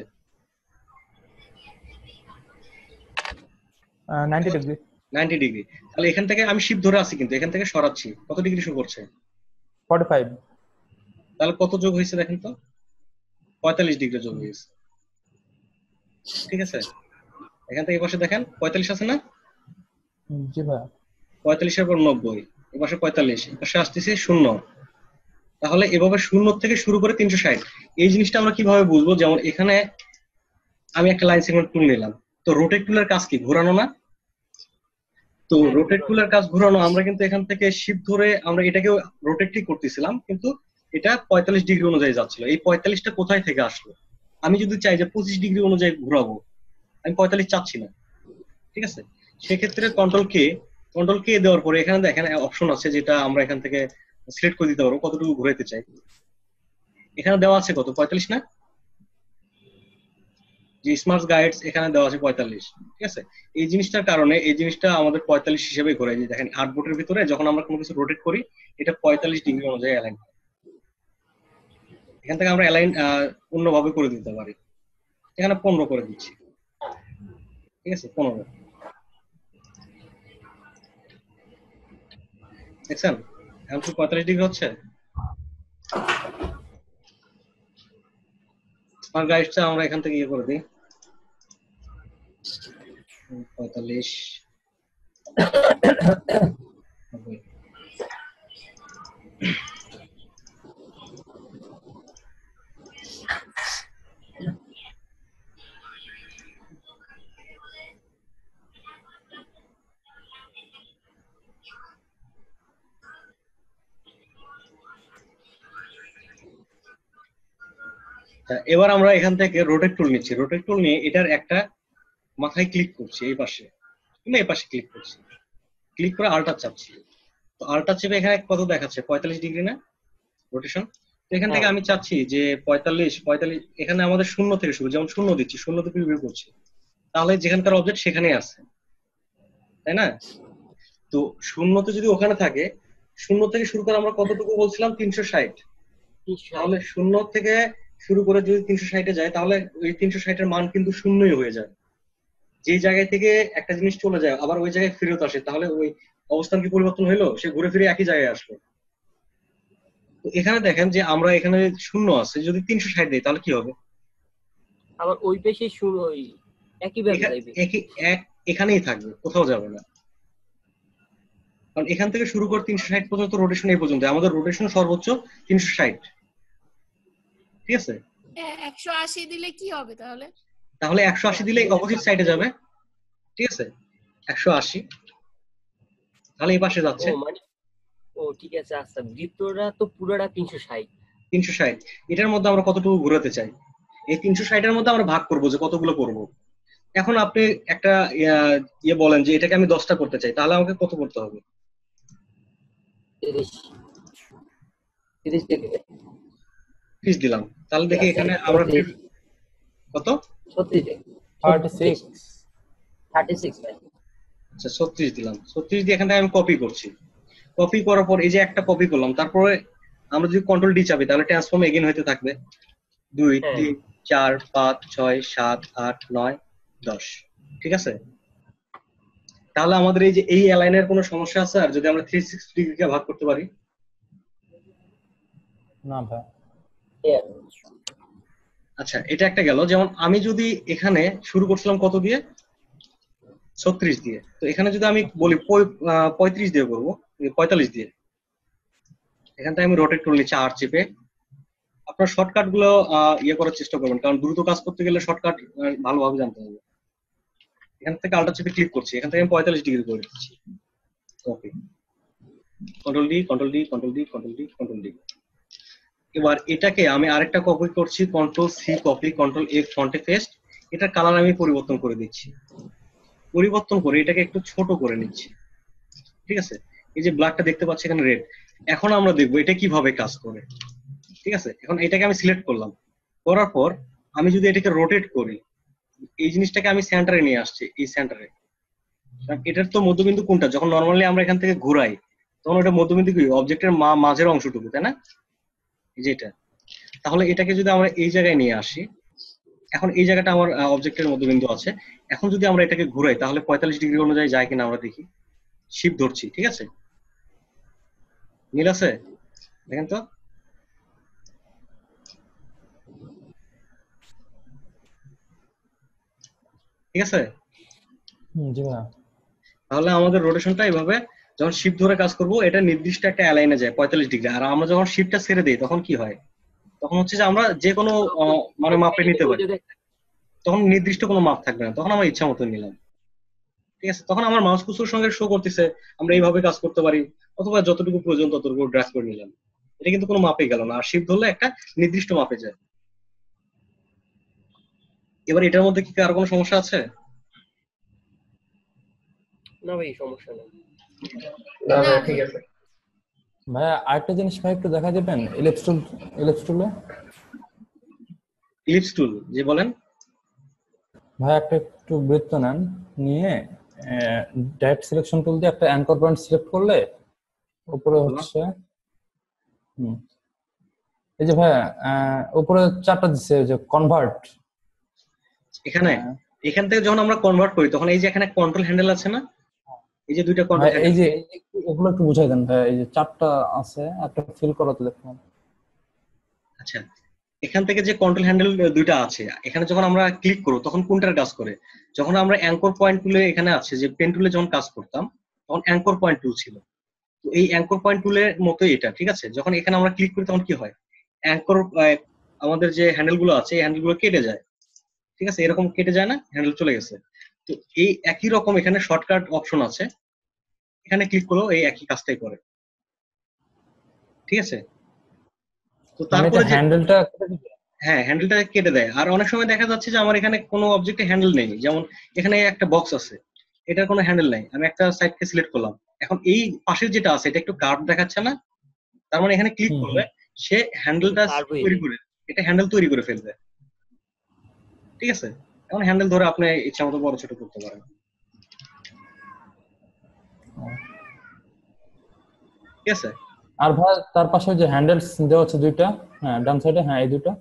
নাইনটি ডিগ্রি। Ninety degree. তাহলে এখান থেকে আমি শিফট ধরে আছি, কিন্তু এখান থেকে সরাচ্ছি, কত ডিগ্রি শো করছে, ফর্টি ফাইভ। তাহলে কত যোগ হয়েছে দেখেন তো, পঁয়তাল্লিশ ডিগ্রি যোগ হয়েছে, ঠিক আছে। এখান থেকে এই পাশে দেখেন পঁয়তাল্লিশ আছে না? জি ভাই। পঁয়তাল্লিশের পর নব্বই, এ পাশে পঁয়তাল্লিশ, এ পাশে আসতেছে শূন্য। তাহলে এভাবে শূন্য থেকে শুরু করে তিনশো ষাট, এই জিনিসটা আমরা কিভাবে বুঝবো, যেমন এখানে আমি একটা লাইন সেগমেন্ট টুল নিলাম, তো রোটেট টুলের কাজ কি, ঘোরানো না? তো রোটেট টুলের কাজ ঘোরানো, আমরা কিন্তু এখান থেকে শিফট ধরে আমরা এটাকে রোটেটই করতেছিলাম, কিন্তু এটা পঁয়তাল্লিশ ডিগ্রি অনুযায়ী যাচ্ছিল। এই পঁয়তাল্লিশটা কোথায় থেকে আসলো, আমি যদি চাই যে পঁচিশ ডিগ্রি অনুযায়ী ঘোরাবো, আমি পঁয়তাল্লিশ চাচ্ছি না, ঠিক আছে। সেক্ষেত্রে কন্ট্রোল কে কন্ট্রোল কে দেওয়ার পরে এখানে দেখেন অপশন আছে, যেটা আমরা এখান থেকে সিলেক্ট করে দিতে পারবো কতটুকু ঘুরাইতে চাই। এখানে দেওয়া আছে কত, পঁয়তাল্লিশ না? যে স্মার্ট গাইডস এখানে দেওয়া আছে পঁয়তাল্লিশ, ঠিক আছে। এই জিনিসটার কারণে এই জিনিসটা আমাদের পঁয়তাল্লিশ হিসেবে ঘোরাই যায়। দেখেন আট বোর্ডের ভিতরে যখন আমরা কোনো কিছু রোটেট করি, এটা পঁয়তাল্লিশ ডিগ্রি অনুযায়ী অ্যালাইন হয়। এখান থেকে আমরা অ্যালাইন অন্যভাবে করে দিতে পারি, এখানে পনেরো করে দিচ্ছি, ঠিক আছে, পনেরো। দেখছেন এখন কি পঁয়তাল্লিশ ডিগ্রি হচ্ছে। স্মার্ট গাইডটা আমরা এখান থেকে ইয়ে করে দিই, পঁয়তাল্লিশ, এবার আমরা এখান থেকে রোটেট টুল নিচ্ছি, রোটেট টুল নিয়ে এটার একটা মাথায় ক্লিক করছি, এই পাশে কিংবা এই পাশে ক্লিক করছি, ক্লিক করে আল্টার চাপছি। তো আল্টার চেপে এখানে কত দেখাচ্ছে, পঁয়তাল্লিশ ডিগ্রি না রোটেশন। তো এখান থেকে আমি চাচ্ছি যে পঁয়তাল্লিশ পঁয়তাল্লিশ, এখানে আমাদের শূন্য থেকে শুরু, যেমন শূন্য দিচ্ছি, শূন্য থেকে রিভিউ করছি, তাহলে যেখানকার অবজেক্ট সেখানেই আছে, তাই না? তো শূন্যতে যদি ওখানে থাকে, শূন্য থেকে শুরু করে আমরা কতটুকু বলছিলাম, তিনশো ষাট। তাহলে শূন্য থেকে শুরু করে যদি তিনশো ষাটে যায়, তাহলে ওই তিনশো ষাটের মান কিন্তু শূন্যই হয়ে যায়। যে জায়গায় থেকে একটা জিনিস চলে যায় আবার ওই জায়গায় ফেরত আসে, তাহলে ওই অবস্থান কি পরিবর্তন হইলো? সে ঘুরে ফিরে একই জায়গায় আসলো। তো এখানে দেখেন যে আমরা এখানে শূন্য আছে, যদি তিনশো ষাট দেই তাহলে কি হবে? আবার ওই পেশে শুরু ওই একই ভাবে যাবে, একই এক এখানেই থাকবে, কোথাও যাবে না। কারণ এখান থেকে শুরু করে তিনশো ষাট পর্যন্ত রোটেশন, এই পর্যন্ত আমাদের রোটেশন সর্বোচ্চ তিনশো ষাট, ঠিক আছে? একশো আশি দিলে কি হবে তাহলে? তাহলে একশো আশি দিলে অপোজিট সাইডে যাবে, ঠিক আছে? একশো আশি তাহলে এই পাশে যাচ্ছে। ও মানে ও ঠিক আছে। আচ্ছা, বৃত্তটা তো পুরোটা তিনশো ষাট, তিনশো ষাট, এটার মধ্যে আমরা কতটুকু ঘোরাতে চাই, এই তিনশো ষাটের মধ্যে আমরা ভাগ করবো যে কতগুলো করব। এখন আপনি একটা ইয়ে বলেন যে এটাকে আমি দশটা করতে চাই, তাহলে আমাকে কত করতে হবে? তিরিশ তিরিশ ডিগ্রি ত্রিশ দিলাম, তাহলে দেখি এখানে আমরা কত, ছত্রিশ degree thirty six thirty six. আচ্ছা ছত্রিশ দিলাম, ছত্রিশ দিয়ে এখান থেকে আমি কপি করছি। কপি করার পর এই যে একটা কপি করলাম, তারপরে আমরা যদি কন্ট্রোল ডি চাপি তাহলে ট্রান্সফর্ম এগেইন হইতে থাকবে, দুই তিন চার পাঁচ ছয় সাত আট নয় দশ, ঠিক আছে? তাহলে আমাদের এই যে এই অ্যালাইনের কোনো সমস্যা আছে আর যদি আমরা থ্রি সিক্সটি ডিগ্রিকে ভাগ করতে পারি? না ভাই। আচ্ছা এটা একটা গেল। যেমন আমি যদি এখানে শুরু করছিলাম কত দিয়ে, ছত্রিশ দিয়ে, তো এখানে যদি আমি বলি পঁয়ত্রিশ দিয়ে করবো, পঁয়তাল্লিশ দিয়ে, এখান থেকে আমি রোটেট টুল নিচ্ছি আর চেপে। আপনার শর্টকাট গুলো ইয়ে করার চেষ্টা করবেন, কারণ দ্রুত কাজ করতে গেলে শর্টকাট ভালোভাবে জানতে হবে। এখান থেকে আল্টার চেপে ক্লিক করছি, এখান থেকে আমি পঁয়তাল্লিশ ডিগ্রি করে দিচ্ছি, okay, control D control D control D control D control D. এবার এটাকে আমি আরেকটা কপি করছি, control C copy, control F ফন্টে পেস্ট। এটার কালার আমি পরিবর্তন করে দিচ্ছি, পরিবর্তন করে এটাকে একটু ছোট করে নিচ্ছি, ঠিক আছে? এই যে ব্ল্যাকটা দেখতে পাচ্ছি এখানে রেড। এখন আমরা দেখবো এটা কিভাবে কাজ করে, ঠিক আছে? এখন এটাকে আমি সিলেক্ট করলাম, করার পর আমি যদি এটাকে রোটেট করি, এই জিনিসটাকে আমি সেন্টারে নিয়ে আসছি, এই সেন্টারে। এটার তো মধ্যবিন্দু কোনটা? যখন নর্মালি আমরা এখান থেকে ঘুরাই তখন ওটা মধ্যবিন্দু কি, অবজেক্টের মাঝের অংশটুকু, তাই না? যেটা, তাহলে এটাকে যদি আমরা এই জায়গায় নিয়ে আসি, এখন এই জায়গাটা আমার অবজেক্টের মধ্যবিন্দু আছে। এখন যদি আমরা এটাকে ঘুরাই তাহলে পঁয়তাল্লিশ ডিগ্রি অনুযায়ী যায় কিনা আমরা দেখি, শিফট ধরছি, ঠিক আছে? মিল আছে, দেখেন তো। ঠিক আছে, তাহলে আমাদের রোটেশনটা এইভাবে যখন শিফট ধরে কাজ করব, এটা নির্দিষ্ট একটা অ্যালাইনে যায় পঁয়তাল্লিশ ডিগ্রি। আর আমরা যখন শিফটটা ছেড়ে দিই তখন কি হয়, তখন হচ্ছে যে আমরা যে কোনো মানে মাপে নিতে পারি, তখন নির্দিষ্ট কোনো মাপ থাকবে না, তখন আমার ইচ্ছা মতো নিলাম, ঠিক আছে? তখন আমার মাউস কুর্সর সঙ্গে শো করতেছে আমরা এইভাবে কাজ করতে পারি, অথবা যতটুকু প্রয়োজন ততটুকু ড্র্যাগ করে নিলাম। এটা কিন্তু কোনো মাপে গেল না, আর শিফট ধরলে একটা নির্দিষ্ট মাপে যায়। এবার এটার মধ্যে কি আর কোনো সমস্যা আছে? না ভাই, সমস্যা নেই। না ভাই ঠিক আছে। ভাই আরেকটা জিনিস ভাই একটু দেখা যাবেন, ইলিপস টুল, ইলিপস টুলে ইলিপস টুল যে বলেন ভাই, একটা একটু বৃত্ত নেন, নিয়ে ডাইরেক্ট সিলেকশন টুল দিয়ে একটা অ্যাঙ্কর পয়েন্ট সিলেক্ট করলে উপরে হচ্ছে হুম এই যে ভাই উপরে চারটা দিচ্ছে, যে কনভার্ট। এখানে এখান থেকে যখন আমরা কনভার্ট করি তখন এই যে এখানে কন্ট্রোল হ্যান্ডেল আছে না, এই যে দুইটা কন্ট্রোল হ্যান্ডেল, এই যে এগুলো একটু বুঝাই দেন ভাই, এই যে চারটা আছে, একটা ফিল করাতে দেখুন। আচ্ছা, এখান থেকে যে কন্ট্রোল হ্যান্ডেল দুইটা আছে, এখানে যখন আমরা ক্লিক করব তখন কোনটার কাজ করে? যখন আমরা অ্যাঙ্কর পয়েন্ট টুলে, এখানে আছে যে পেন টুলে যখন কাজ করতাম তখন অ্যাঙ্কর পয়েন্ট টুল ছিল, তো এই অ্যাঙ্কর পয়েন্ট টুলের মতোই এটা, ঠিক আছে? যখন এখানে আমরা ক্লিক করি তখন কি হয়, অ্যাঙ্কর আমাদের যে হ্যান্ডেল গুলো আছে এই হ্যান্ডেল গুলো কেটে যায়, ঠিক আছে? এরকম কেটে যায় না, হ্যান্ডেল চলে গেছে। তো এই একই রকম এখানে শর্টকাট অপশন আছে, এখানে ক্লিক করলেও এই একই কাজটাই করে, ঠিক আছে? তো তারপরে হ্যান্ডেলটা হ্যাঁ হ্যান্ডেলটা কেটে দেয়। আর অনেক সময় দেখা যাচ্ছে যে আমার এখানে কোনো অবজেক্টে হ্যান্ডেল নেই, যেমন এখানে একটা বক্স আছে, এটার কোনো হ্যান্ডেল নাই, আমি একটা সাইডকে সিলেক্ট করলাম, এখন এই পাশের যেটা আছে এটা একটু কার্ভ দেখাচ্ছে না, তার মানে এখানে ক্লিক হুম করলে হুম সে হ্যান্ডেলটা কার্ভ হয়ে তৈরি যায়। করে, এটা হ্যান্ডেল তৈরি করে ফেলবে। ঠিক আছে, এখন হ্যান্ডেল ধরে আপনি ইচ্ছা মতো বড় ছোট করতে পারেন। ও। ঠিক আছে, আর ভাই তার পাশে যে হ্যান্ডেলস দেওয়া আছে দুইটা, হ্যাঁ ডান সাইডে, হ্যাঁ এই দুটো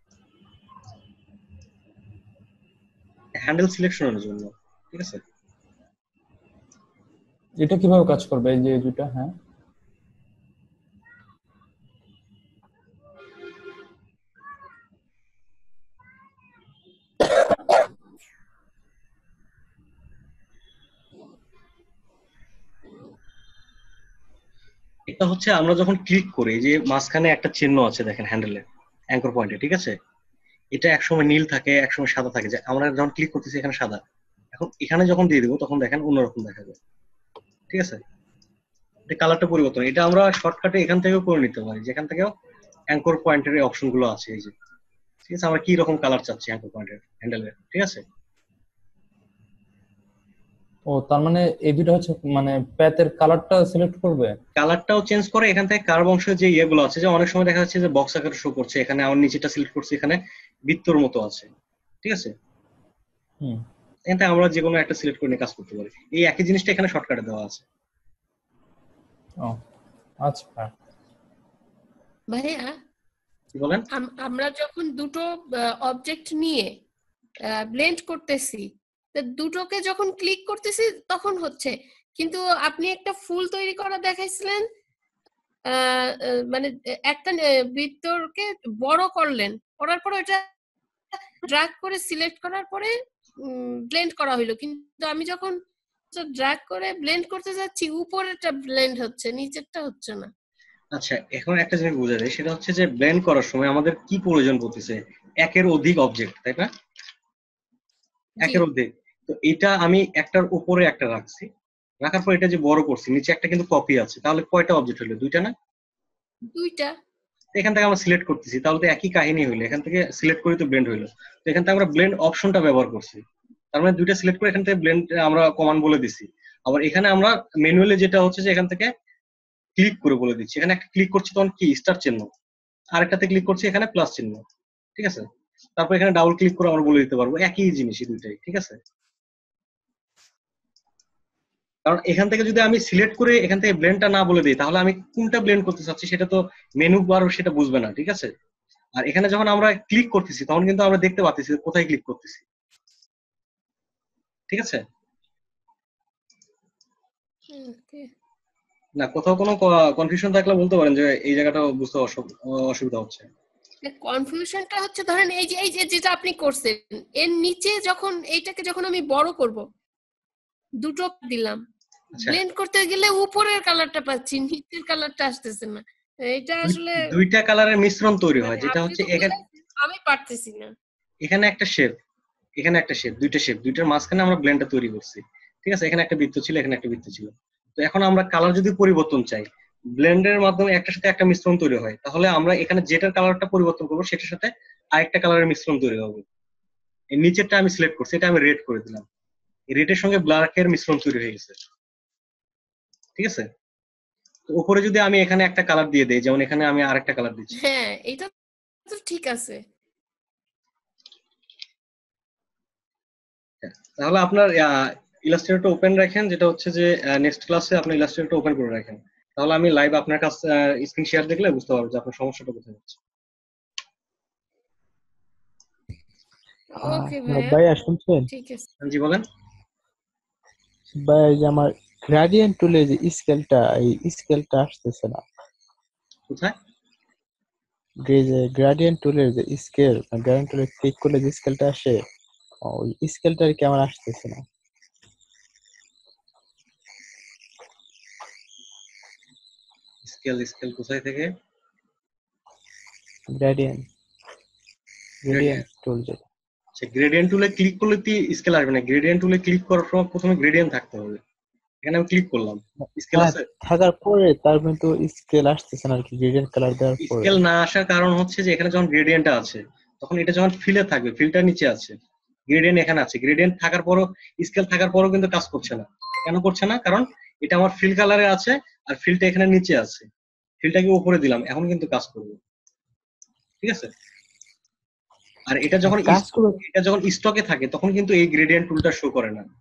হ্যান্ডেল সিলেকশনের জন্য। ঠিক আছে, এটা কিভাবে কাজ করবে এই যে এই দুটো? হ্যাঁ এটা হচ্ছে আমরা যখন ক্লিক করি, এই যে মাঝখানে একটা চিহ্ন আছে দেখেন হ্যান্ডেলের অ্যাঙ্কর পয়েন্টে, ঠিক আছে, এটা একসময় নীল থাকে একসময় সাদা থাকে, যে আমরা যখন ক্লিক করতেছি এখানে সাদা, এখন এখানে যখন দিয়ে দিব তখন দেখেন অন্যরকম দেখাবে। ঠিক আছে, এটা কালারটা পরিবর্তন, এটা আমরা শর্টকাটে এখান থেকেও করে নিতে পারি, যেখান থেকেও অ্যাঙ্কর পয়েন্টের এই অপশন গুলো আছে এই যে। ঠিক আছে, আমরা কি রকম কালার চাচ্ছি অ্যাঙ্কর পয়েন্টের হ্যান্ডেলের। ঠিক আছে, ও তার মানে এই দুটো হচ্ছে মানে প্যাথের কালারটা সিলেক্ট করবে। কালারটাও চেঞ্জ করে, এখান থেকে কার্ভ অংশের যে ইয়েগুলো আছে, যে অনেক সময় দেখা যাচ্ছে যে বক্স আকারে শো করছে, এখানে আমার নিচেটা সিলেক্ট করছি, এখানে বৃত্তর মতো আছে। ঠিক আছে, হুম এখান থেকে আমরা যে কোনো একটা সিলেক্ট করে নিয়ে কাজ করতে পারি, এই একই জিনিসটা এখানে শর্টকাটে দেওয়া আছে। ও আচ্ছা। ভাইয়া কি বলেন? আম- আমরা যখন দুটো অবজেক্ট নিয়ে ব্লেন্ড করতেছি, তো দুটোকে যখন ক্লিক করতেছি তখন হচ্ছে, কিন্তু আপনি একটা ফুল তৈরি করা দেখাইছিলেন, আহ, আহ, মানে একটা আহ, বৃত্তকে বড় করলেন, করার পরে ওটা ড্র্যাগ করে সিলেক্ট করার পরে ব্লেন্ড করা হইলো, কিন্তু আমি যখন ড্র্যাগ করে ব্লেন্ড করতে যাচ্ছি উপরেরটা ব্লেন্ড হচ্ছে, নিচেরটা হচ্ছে না। আচ্ছা, এখন একটা জিনিস বোঝা যায়, সেটা হচ্ছে যে ব্লেন্ড করার সময় আমাদের কি প্রয়োজন পড়তেছে, একের অধিক অবজেক্ট, তাই না? জি, একের অধিক। তো এটা আমি একটার উপরে একটা রাখছি, রাখার পর এটা যে বড় করছি, নিচে একটা কিন্তু কপি আছে, তাহলে কয়টা অবজেক্ট হলো? দুইটা না? দুইটা। তো এখান থেকে আমরা সিলেক্ট করতেছি, তাহলে তো একই কাহিনী হইলো, এখান থেকে সিলেক্ট করি তো ব্লেন্ড হইলো। তো এখান থেকে আমরা ব্লেন্ড অপশনটা ব্যবহার করছি, তার মানে দুইটা সিলেক্ট করে এখান থেকে ব্লেন্ড আমরা কমান্ড বলে দিছি। আবার এখানে আমরা ম্যানুয়ালি যেটা হচ্ছে যে এখান থেকে ক্লিক করে বলে দিচ্ছি, এখানে একটা ক্লিক করছি তখন কি স্টার চিহ্ন, আরেকটাতে ক্লিক করছি এখানে প্লাস চিহ্ন। ঠিক আছে, তারপর এখানে ডাবল ক্লিক করে আমরা বলে দিতে পারবো, একই জিনিসই দুইটাই। ঠিক আছে, কারণ এখান থেকে যদি আমি সিলেক্ট করে এখান থেকে ব্লেন্ডটা না বলে দিই, তাহলে আমি কোনটা ব্লেন্ড করতে চাচ্ছি সেটা তো মেনু বার সেটা বুঝবে না। ঠিক আছে, আর এখানে যখন আমরা ক্লিক করতেছি তখন কিন্তু আমরা দেখতে পাচ্ছি কোথায় ক্লিক করতেছি। ঠিক আছে, ওকে। না কোথাও কোনো কনফিউশন থাকলে বলতে পারেন যে এই জায়গাটা বুঝতে অসু- অসুবিধা হচ্ছে। কনফিউশনটা হচ্ছে ধরেন এই যে এই যে যেটা আপনি করছেন, এর নিচে যখন এইটাকে যখন আমি বড় করব, দুটো দিলাম, আচ্ছা, ব্লেন্ড করতে গেলে উপরের কালারটা পাচ্ছি, নিচের কালারটা আসতেছে না। এটা দুই- আসলে দুইটা কালারের মিশ্রণ তৈরি হয়, মানে যেটা আপনি হচ্ছে তো এখানে বুঝাইছেন, আমি পারতেছি না। এখানে একটা শেপ, এখানে একটা শেপ, দুইটা শেপ, দুইটার মাঝখানে আমরা ব্লেন্ডটা তৈরি করছি। ঠিক আছে, এখানে একটা বৃত্ত ছিল, এখানে একটা বৃত্ত ছিল। তো এখন আমরা কালার যদি পরিবর্তন চাই, ব্লেন্ডের মাধ্যমে একটার সাথে একটা মিশ্রণ তৈরি হয়, তাহলে আমরা এখানে যেটার কালারটা পরিবর্তন করবো সেটার সাথে আরেকটা কালারের মিশ্রণ তৈরি হবে। এই নিচেরটা আমি সিলেক্ট করছি, এটা আমি রেড করে দিলাম, রেডের সঙ্গে ব্ল্যাকের মিশ্রণ তৈরি হয়ে গেছে। ঠিক আছে, তো উপরে যদি আমি এখানে একটা কালার দিয়ে দেই, যেমন এখানে আমি আরেকটা কালার দিচ্ছি। হ্যাঁ, এটা তো ঠিক আছে। হ্যাঁ, তাহলে আপনার ইলাস্ট্রেটর ওপেন রাখেন, যেটা হচ্ছে যে নেক্সট ক্লাসে আপনি ইলাস্ট্রেটর ওপেন করে রাখেন, তাহলে আমি লাইভ আপনার কাছে স্ক্রিন শেয়ার দেখলে বুঝতে পারবো যে আপনার সমস্যাটা কোথায় হচ্ছে। ওকে আহ, ভাইয়া, ভাইয়া শুনছেন? ঠিক আছে। জি বলেন। ভাইয়া এই যে আমার গ্রাডিয়েন্ট টুলে যে স্কেলটা, এই স্কেলটা আসতেছে না। কোথায়? এই যে গ্রাডিয়েন্ট টুলের যে স্কেল, গ্রাডিয়েন্ট টুলে ক্লিক করলে যে স্কেলটা আসে, ওই স্কেলটা আর কি আমার আসতেছে না। স্কেল, স্কেল কোথায় থেকে? গ্রাডিয়েন্ট গ্রেডিয়েন্ট টুল যেটা, আচ্ছা, গ্রেডিয়েন্ট টুলে ক্লিক করলে কি স্কেল আসবে না? গ্রেডিয়েন্ট টুলে ক্লিক করার সময় প্রথমে গ্রেডিয়েন্ট থাকতে হবে, এখানে আমি ক্লিক করলাম, স্কেল হ্যাঁ আছে? থাকার পরে তার কিন্তু স্কেল আসতেছে না আর কি, গ্রেডিয়েন্ট কালার দেওয়ার পরে। স্কেল না আসার কারণ হচ্ছে যে এখানে যখন গ্রেডিয়েন্টটা আছে তখন এটা যখন ফিলে থাকবে, ফিলটার নিচে আছে, গ্রেডিয়েন্ট এখানে আছে, গ্রেডিয়েন্ট থাকার পরও স্কেল থাকার পরও কিন্তু কাজ করছে না। কেন করছে না? কারণ এটা আমার ফিল কালারে আছে আর ফিলটা এখানে নিচে আছে, ফিলটাকে উপরে দিলাম, এখন কিন্তু কাজ করবে। ঠিক আছে? আর এটা যখন কাজ করবে এটা যখন স্টকে থাকে তখন কিন্তু এই গ্রেডিয়েন্ট টুলটা শো করে না।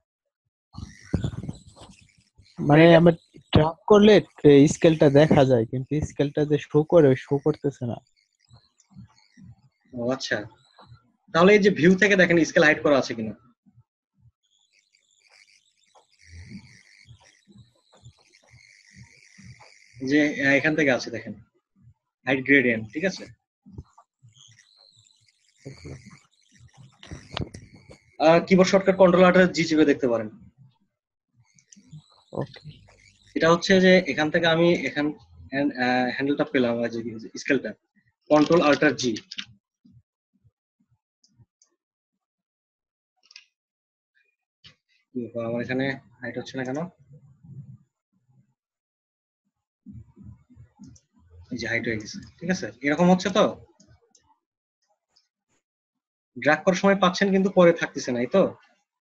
মানে আমরা ট্র্যাক করলে স্কেলটা দেখা যায়, কিন্তু স্কেলটা যে শো করে শো করতেছে না। ও আচ্ছা, তাহলে এই যে ভিউ থেকে দেখেন স্কেল হাইড করা আছে কিনা। যে আহ, এখান থেকে আছে দেখেন হাইড গ্রেডিয়েন্ট। ঠিক আছে? Keyboard shortcut control alter G চেপে দেখতে পারেন। ওকে, এটা হচ্ছে যে এখান থেকে আমি এখান হ্যান্ডেলটা পেলাম, যে স্কেলটা কন্ট্রোল আল্টার জি। আমার এখানে হাইট হচ্ছে না কেন? এই যে হাইট হয়ে গেছে। ঠিক আছে? এরকম হচ্ছে তো, ড্র্যাগ করার সময় পাচ্ছেন কিন্তু পরে থাকতেছে না, এই তো।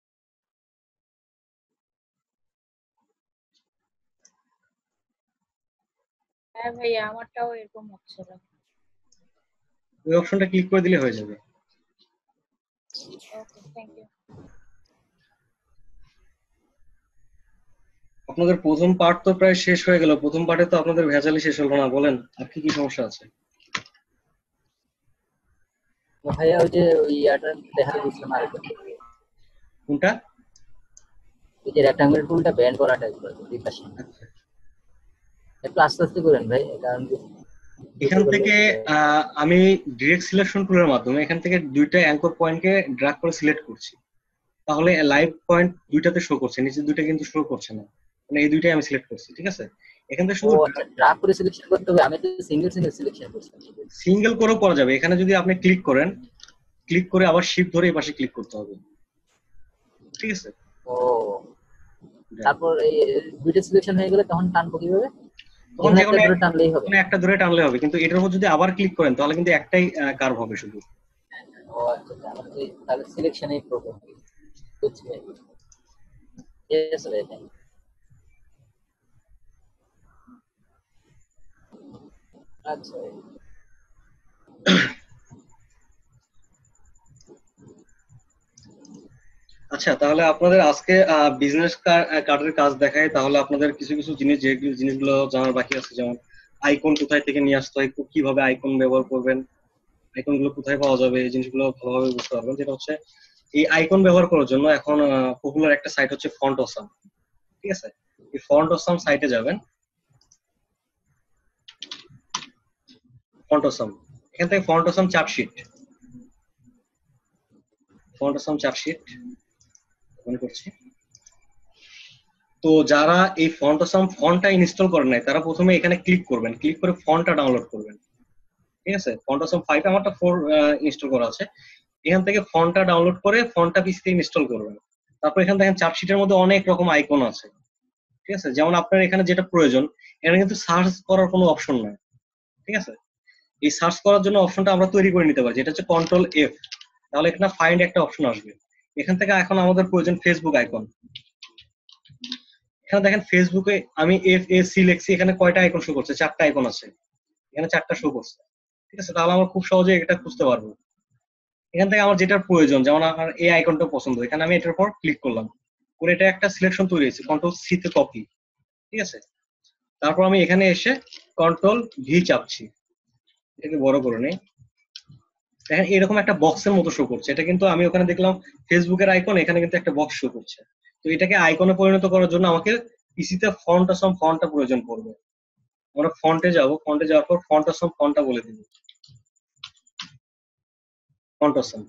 হ্যাঁ ভাইয়া, আমারটাও এরকম হচ্ছিল। ওই অপশনটা ক্লিক করে দিলে হয়ে যাবে। Okay, thank you. আপনাদের প্রথম পার্ট তো প্রায় শেষ হয়ে গেল, প্রথম পার্টে তো আপনাদের ভেজালই শেষ হলো না। বলেন আর কি কি সমস্যা আছে? তো ভাইয়া ওই যে ওই ইয়াটা দেখাতে দিচ্ছিলাম আরেকটা, কোনটা? ওই যে রেক্টাঙ্গুলার টুলটা ব্যান্ড করাটা একটু দুই পাশে একটু আস্তে আস্তে করেন ভাই, কারণ এখান থেকে আহ, আমি ডিরেক্ট সিলেকশন টুলের মাধ্যমে এখান থেকে দুইটা অ্যাঙ্কর পয়েন্টকে ড্র্যাগ করে সিলেক্ট করছি, তাহলে লাইভ পয়েন্ট দুইটাতে শো করছে, নিচে দুইটা কিন্তু শো করছে না, মানে এই দুইটাই আমি সিলেক্ট করছি। ঠিক আছে? এখান থেকে ও শুধু আচ্ছা, ড্রাগ করে সিলেকশন করতে হবে, আমি তো সিঙ্গেল সিঙ্গেল সিলেকশন করছি। সিঙ্গেল করেও করা যাবে। এখানে যদি আপনি ক্লিক করেন, ক্লিক করে আবার শিফট ধরে এই পাশে ক্লিক করতে হবে। ঠিক আছে? ও তারপর এই দুইটা সিলেকশন হয়ে গেলে তখন টানবো কিভাবে? তখন এখানে যে একটা কোনো ধরে টানলেই হবে? কোনো একটা ধরে টানলে হবে, কিন্তু এটার উপর যদি আবার ক্লিক করেন তাহলে কিন্তু একটাই কার্ভ হবে শুধু। ও আচ্ছা, তাহলে তো- তাহলে সিলেকশনেই প্রবলেম বুঝছি ভাই। ইয়েস ভাই, থ্যাংক ইউ। আচ্ছা ভাই। আচ্ছা, তাহলে আপনাদের আজকে বিজনেস কার্ডের কাজ দেখায়, তাহলে আপনাদের কিছু কিছু জিনিস, যে জিনিসগুলো জানার বাকি আছে, যেমন আইকন কোথায় থেকে নিয়ে আসতে হয়, কিভাবে আইকন ব্যবহার করবেন, আইকন গুলো কোথায় পাওয়া যাবে, এই জিনিসগুলো ভালোভাবে বুঝতে পারবেন। যেটা হচ্ছে এই আইকন ব্যবহার করার জন্য এখন পপুলার একটা সাইট হচ্ছে ফন্ট অসাম। ঠিক আছে? এই ফন্ট অসাম সাইটে যাবেন, ফন্ট অসাম, এখান থেকে font awesome chart sheet, font awesome chart sheet মনে করছি। তো যারা এই ফন্ট অসাম ফন্টটা ইনস্টল করেন নাই তারা প্রথমে এখানে ক্লিক করবেন, ক্লিক করে ফন্টটা ডাউনলোড করবেন। ঠিক আছে? ফন্ট অসাম ফাইভ আমারটা ফোর ইনস্টল করা আছে, এখান থেকে ফন্টটা ডাউনলোড করে ফন্টটা পিসিতে ইনস্টল করবেন। তারপর এখানে দেখেন চার্টশিটের মধ্যে অনেক রকম আইকন আছে। ঠিক আছে? যেমন আপনার এখানে যেটা প্রয়োজন, এখানে কিন্তু সার্চ করার কোনো অপশন নাই। ঠিক আছে? এই সার্চ করার জন্য অপশনটা আমরা তৈরি করে নিতে পারি, যেটা হচ্ছে কন্ট্রোল এফ, তাহলে এখানে ফাইন্ড একটা অপশন আসবে। এখান থেকে এখন আমাদের প্রয়োজন ফেসবুক আইকন। এখানে দেখেন ফেসবুকে আমি এফ এ সি লিখছি, এখানে কয়টা আইকন শো করছে? চারটা আইকন আছে, এখানে চারটা শো করছে। ঠিক আছে? তাহলে আমরা খুব সহজে এটা খুঁজতে পারবো। এখান থেকে আমার যেটার প্রয়োজন, যেমন আমার এই আইকনটা পছন্দ, এখানে আমি এটার উপর ক্লিক করলাম, করে এটা একটা সিলেকশন তৈরি হয়েছে, কন্ট্রোল সি তে কপি। ঠিক আছে? তারপর আমি এখানে এসে কন্ট্রোল ভি চাপছি, এটাকে বড় করে নেই। দেখেন এরকম একটা বক্সের মতো শো করছে, এটা কিন্তু আমি ওখানে দেখলাম ফেসবুকের আইকন, এখানে কিন্তু একটা বক্স শো করছে। তো এটাকে আইকনে পরিণত করার জন্য আমাকে পিসিতে ফন্ট অসাম ফন্টটা প্রয়োজন পড়বে। আমরা ফন্টে যাব, ফন্টে যাওয়ার পর ফন্ট অসাম ফন্টটা বলে দিব, ফন্ট অসাম।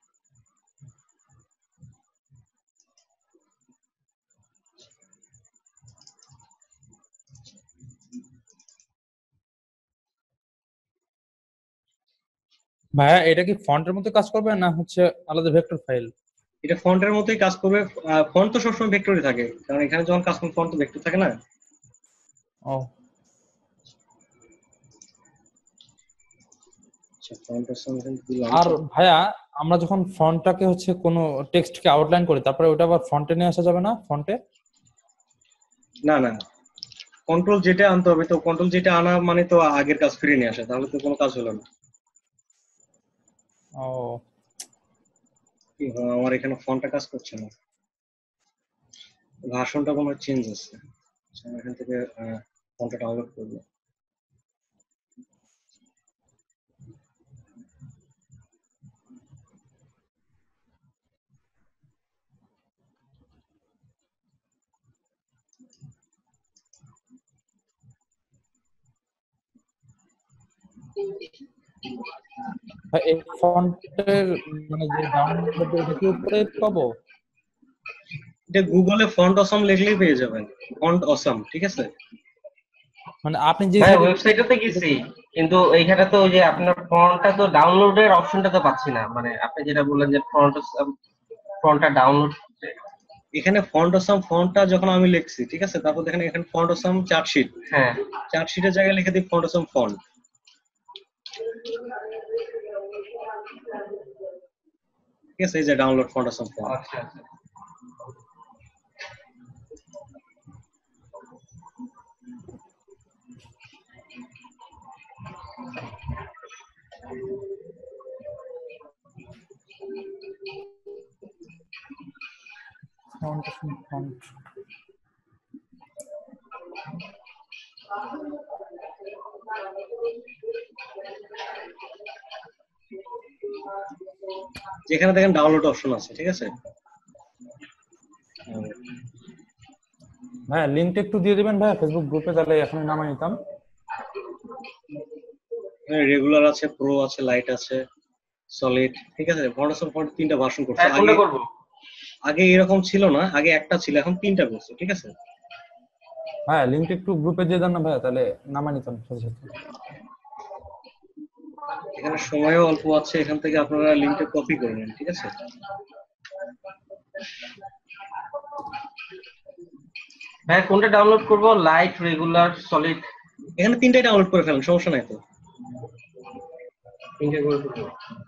ভাইয়া এটা কি ফন্টের মধ্যে কাজ করবে না হচ্ছে আলাদা ভেক্টর ফাইল? এটা ফন্টের মতোই কাজ করবে, ফন্ট তো সবসময় ভেক্টরই থাকে, কারণ এখানে যখন কাজ করবে ফন্ট তো ভেক্টর থাকে না। ও আচ্ছা ফন্ট অসম দিলাম। আর ভাইয়া আমরা যখন ফন্টটাকে হচ্ছে কোনো টেক্সটকে আউটলাইন করি তারপরে ওটা আবার ফন্টে নিয়ে আসা যাবে না? ফন্টে না না, কন্ট্রোল যেটা আনতে হবে, তো কন্ট্রোল যেটা আনা মানে তো আগের কাজ ফিরে নিয়ে আসে, তাহলে তো কোনো কাজ হলো না। ও কি হয়, আমার এখানে ফন্টটা কাজ করছে না, ভার্সনটা কোনো চেঞ্জ আছে। আচ্ছা, আমি এখান থেকে ফন্টটা ডাউনলোড করবো। ভাই এই ফন্টের মানে যে ডাউনলোড এটা কি উপরে পাবো? এটা গুগলে ফন্ট অসম লিখলেই পেয়ে যাবেন, ফন্ট অসম, ঠিক আছে। মানে আপনি যে ভাই সাইটে ওয়েবসাইটে গেছি, কিন্তু এইখানে তো ওই যে আপনার ফন্টটা তো ডাউনলোডের অপশনটা তো পাচ্ছি না। মানে আপনি যেটা বললেন যে ফন্ট ফন্টটা ডাউনলোড, এখানে ফন্ট অসম ফন্টটা যখন আমি লিখছি, ঠিক আছে, তারপর দেখেন এখানে ফন্ট অসম চার্টশিট, হ্যাঁ চার্টশিটের জায়গায় লিখে দিই ফন্ট অসম ফন্ট, ঠিক আছে। এই যে ডাউনলোড ফন্ট অসম ফন্ট। আচ্ছা আচ্ছা। ফন্ট ফন্ট যেখানে দেখেন ডাউনলোড অপশন আছে, ঠিক আছে। ভাইয়া লিঙ্কটা একটু দিয়ে দিবেন ভাইয়া ফেসবুক গ্রুপে, তাহলে এখনই নামাই নিতাম। রেগুলার আছে, প্রো আছে, লাইট আছে, সলিড, ঠিক আছে। ফন্ট অসম ফন্ট তিনটা ভার্সন করছে। হ্যাঁ আগে কোনটা করবো? আগে এরকম ছিল না, আগে একটা ছিল, এখন তিনটা করছে, ঠিক আছে। ভাইয়া লিঙ্কটা একটু গ্রুপে দিয়ে দেন না ভাইয়া, তাহলে নামাই নিতাম সাথে সাথে। এখানে সময়ও অল্প আছে, এখান থেকে আপনারা লিঙ্কটা কপি করে নেন, ঠিক আছে। হ্যাঁ কোনটা ডাউনলোড করবো? Light, regular, solid? এখানে তিনটাই ডাউনলোড করে ফেলেন, সমস্যা নাই তো। তিনটে করে করবো।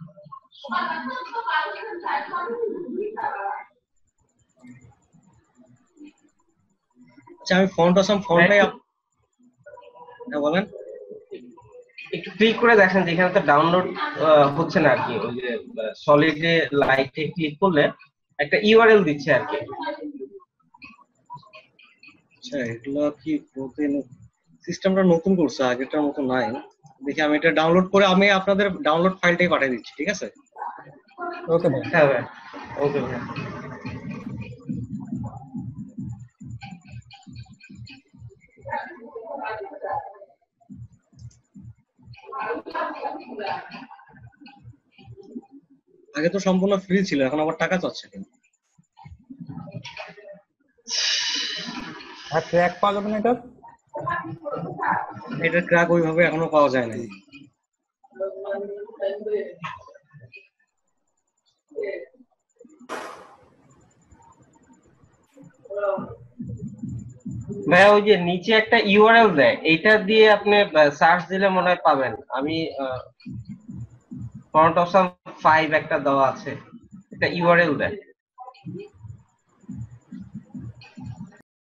আচ্ছা আমি ফন্ট অসম ফন্টটাই, হ্যাঁ বলেন। একটু ক্লিক করে দেখেন, যেখানে তো ডাউনলোড হচ্ছে না আর কি। ওই যে সলিডে লাইটে ক্লিক করলে একটা ইউআরএল দিচ্ছে আর কি। আচ্ছা এগুলো কি সিস্টেমটা নতুন করছে, আগেরটার মতো নাই। দেখি আমি এটা ডাউনলোড করে আমি আপনাদের ডাউনলোড ফাইলটাই পাঠিয়ে দিচ্ছি, ঠিক আছে। ওকে ভাই। হ্যাঁ ভাই, ওকে ভাই। আগে তো সম্পূর্ণ ফ্রি ছিল, এখন আবার টাকা চাচ্ছে কেন? আর ট্র্যাক পাওয়া যাবে না এটা? এটা ক্র্যাক ওইভাবে এখনো পাওয়া যায় নাই। ভাই ওই যে নিচে একটা ইউআরএল দেয়, এইটা দিয়ে আপনি সার্চ দিলে মনে হয় পাবেন। আমি ফন্ট অসম ফাইভ একটা দেওয়া আছে, একটা ইউআরএল দেয়।